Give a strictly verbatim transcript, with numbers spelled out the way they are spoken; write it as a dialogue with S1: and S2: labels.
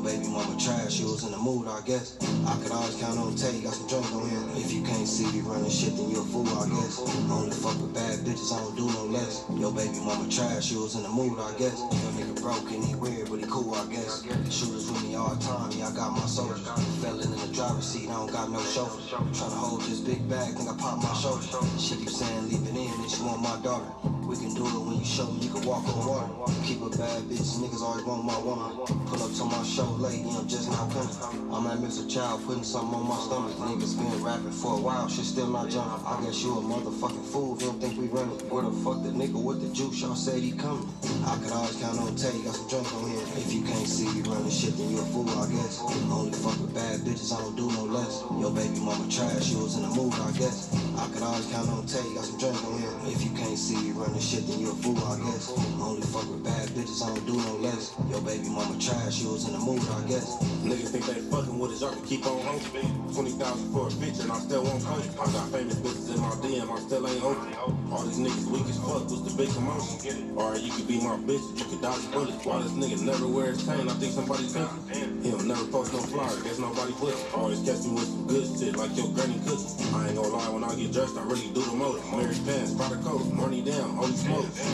S1: baby mama trash, she was in the mood, I guess. I could always count on Tay, got some drink on him. If you can't see me running shit, then you a fool, I guess. Only fuck with bad bitches, I don't do no less. Yo, baby mama trash, she was in the mood, I guess. Your nigga broke and he weird, but he cool, I guess. Shooters with me all the time, yeah, I got my soldiers. Felon in the driver's seat, I don't got no chauffeur. Tryna hold this big bag, think I pop my shoulder. She keep saying leave it in, and she want my daughter. We can do it when you show me you can walk on water. Keep a bad bitch, niggas always want my woman. Pull up to my show late, yeah, I'm just now coming. I'm at Mister Child putting something on my stomach. Niggas been rapping for a while, shit still not jumping. I guess you a motherfucking fool if you don't think we running. Where the fuck the nigga with the juice, y'all said he coming. I could always count on Tay, got some drink on here. If you can't see me running shit, then you a fool, I guess. Only fuck with bad bitches, I don't do no less. Yo, baby mama trash, she was in the mood, I guess. I could always count on Tay, got some drink on here. If you can't see me running shit, then you a fool, I guess. Only fuck with bad bitches, I don't do no less. Yo, baby mama trash, she was in the mood, I guess.
S2: Niggas think they fucking with us, y'all can keep on hosting. twenty thousand for a bitch and I still won't post. I got famous bitches in my D M, I still ain't open. All these niggas weak as fuck, what's the big commotion? Or you could be my bitch, you could dodge bullets. Why this nigga never wear his chain? I think somebody's thinking. He'll never post no flyer, there's nobody with him. Always catch me with some good shit, like your granny cookies. I ain't gonna lie, when I get dressed, I really do the most. Mary pants, product coat, money down, holy smoke.